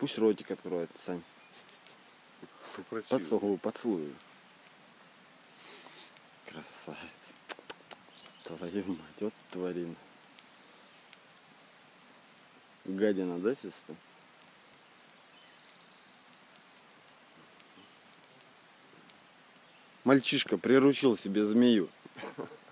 Пусть ротик откроет, Сань. Поцелуй, поцелуй. Красавец. Твою мать, вот тварина. Гадина, да, чисто? Мальчишка приручил себе змею.